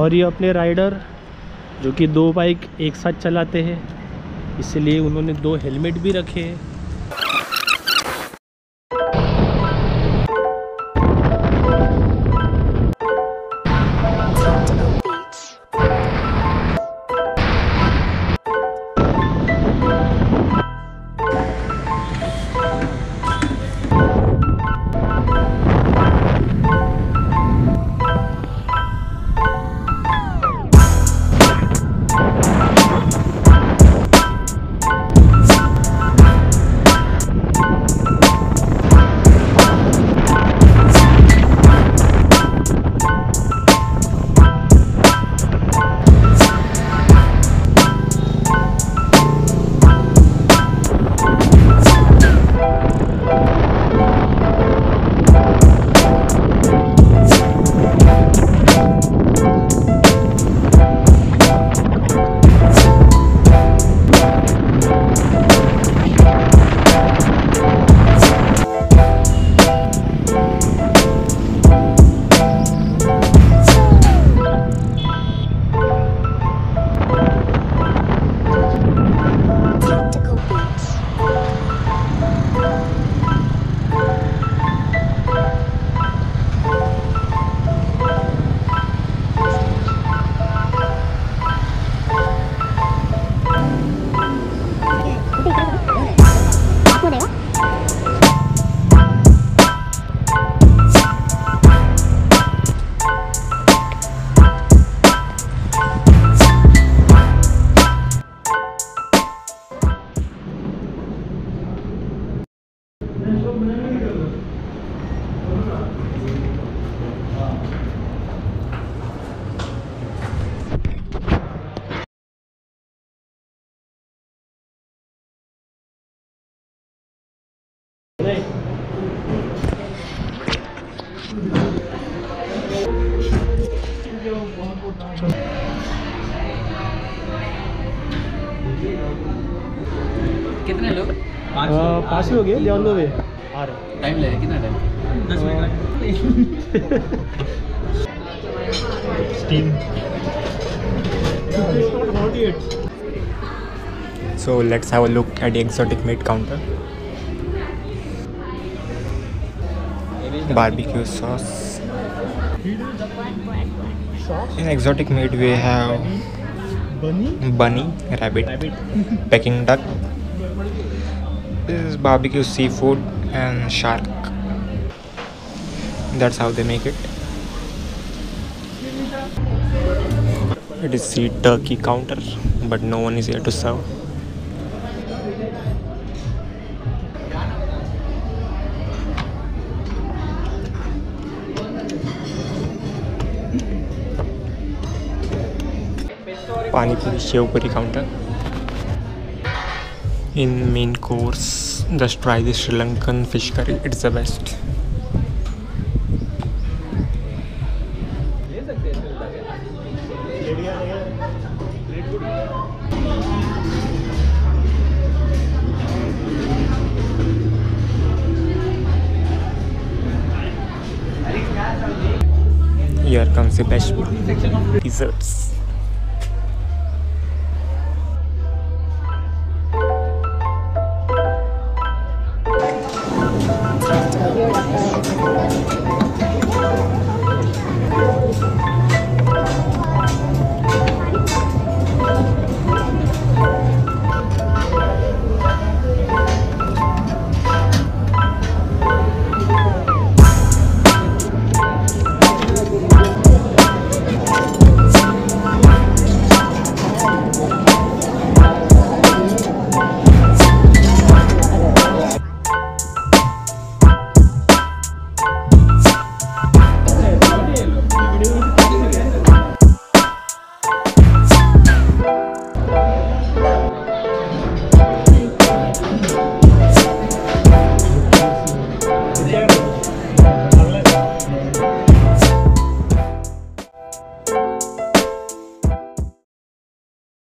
और ये अपने राइडर जो कि 2 बाइक एक साथ चलाते हैं, इसलिए उन्होंने 2 हेलमेट भी रखे हैं। कितने लोग? 5 ही हो गए। ध्यान दो वे आ रहे। टाइम लगेगा कितना टाइम? 10 मिनट। Steam. So let's have a look at the exotic meat counter. Barbecue sauce. In exotic meat we have bunny, rabbit, Peking duck. This is barbecue seafood and shark. That's how they make it. It is the turkey counter, but no one is here to serve. Pani puri, shev puri counter. In main course, just try the Sri Lankan fish curry. It's the best. Here comes the best desserts.